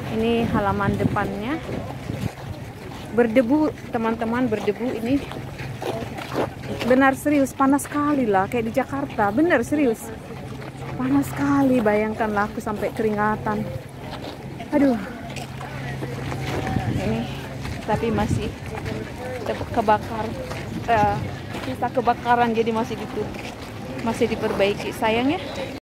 Ini halaman depannya berdebu, teman-teman, berdebu ini. Benar serius, panas sekali lah, kayak di Jakarta. Bener serius, panas sekali. Bayangkanlah aku sampai keringatan. Aduh, ini tapi masih kebakar, sisa kebakaran, jadi masih diperbaiki. Sayang ya.